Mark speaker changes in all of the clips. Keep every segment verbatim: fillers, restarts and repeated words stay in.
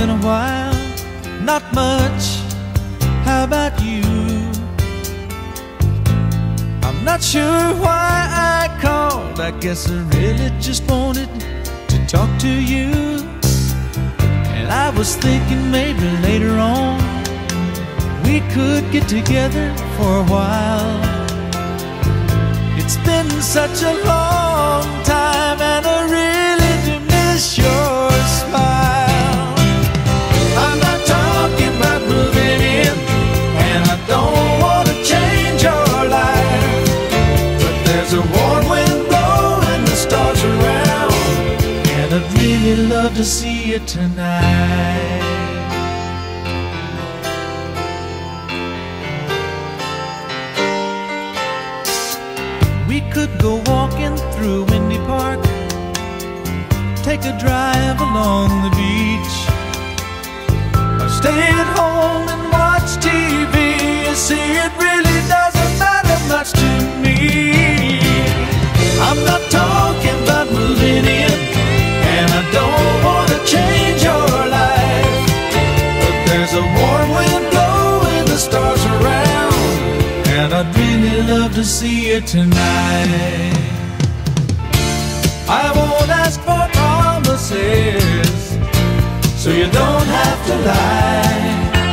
Speaker 1: in a while, not much. How about you? I'm not sure why I called. I guess I really just wanted to talk to you. And I was thinking maybe later on we could get together for a while. It's been such a long time, and I really do miss your smile. I'm not talking about moving in, and I don't want to change your life, but there's a warm wind blowing the stars around, and I'd really love to see you tonight. We could go walking through Windy Park, take a drive along the beach, or stay at home and watch T V. You see, it really doesn't matter much to me. I'm not talking about moving in, and I don't want to change your life, but there's a warm wind blowing the stars around, and I'd really love to see you tonight. I won't ask for promises, so you don't have to lie.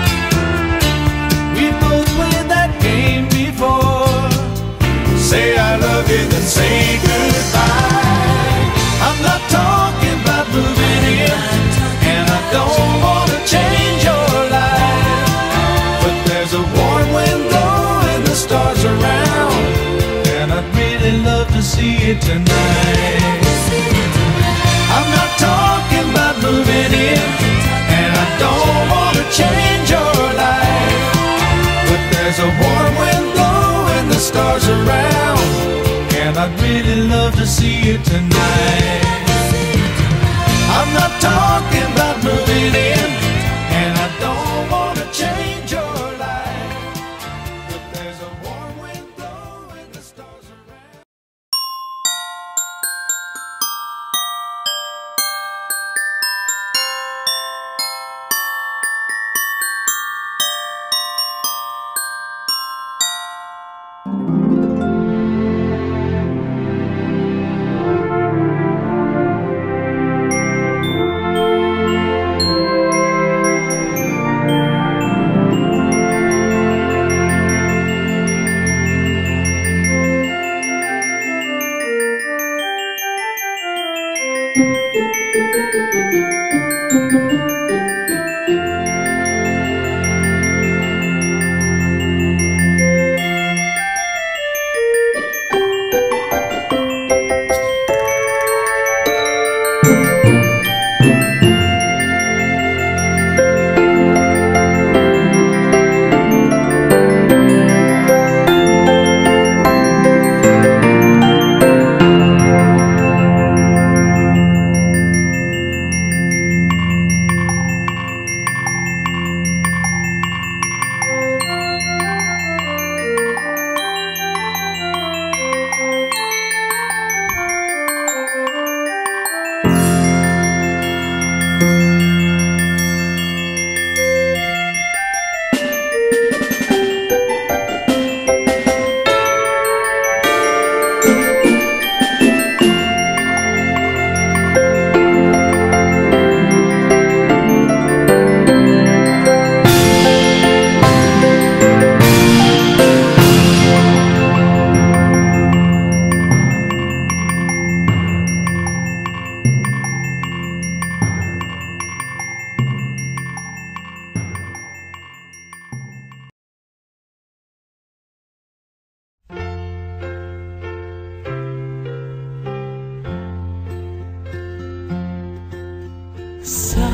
Speaker 1: We both played that game before. Say I love you, then say goodbye. I'm not talking about moving in, and I don't want to change your life, but there's a warm wind blowing the stars around, and I'd really love to see you tonight. I'm not talking about moving in, and I don't want to change your life, but there's a warm wind blowing the stars around, and I'd really love to see you tonight. I'm not talking about moving in, and I don't want to change your life, but there's a warm wind blowing the stars around.
Speaker 2: So